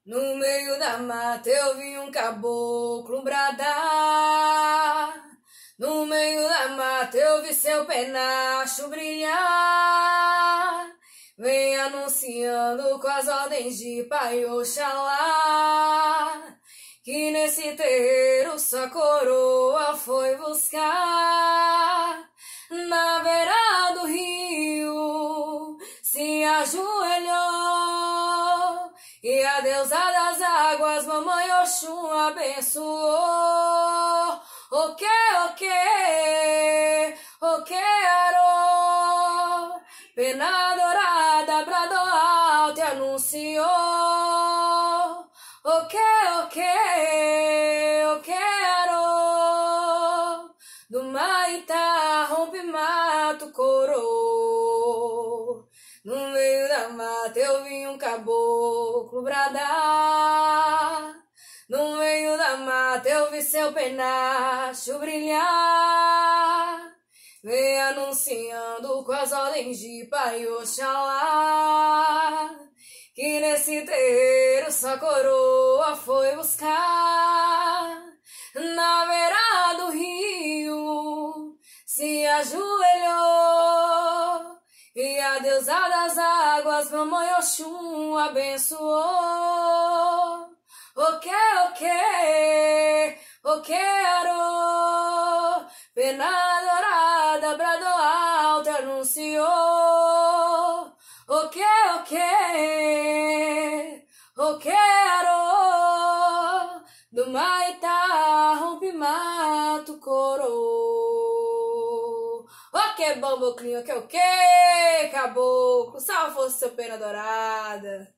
No meio da mata eu vi um caboclo bradar. No meio da mata eu vi seu penacho brilhar. Vem anunciando com as ordens de Pai Oxalá, que nesse terreiro sua coroa foi buscar. Na beira do rio se ajoelhou e a deusa das águas, mamãe Oxum, abençoou. O que, arô, pena dourada, bradou alto e anunciou. O que, arô, do Maitá rompe mato coroa. No meio da mata eu vi um caboclo bradar. No meio da mata eu vi seu penacho brilhar. Vem anunciando com as ordens de Pai Oxalá, que nesse terreiro sua coroa foi buscar. Na beira do rio se ajoelhou e a deusa das águas, mamãe Oxum, abençoou. O que, arô, pena dourada, bradou alto, anunciou. O que, arô, do Maitá rompe mato coroa. O que, bamboclinho, o que, caboclo, salve fosse seu pena dourada.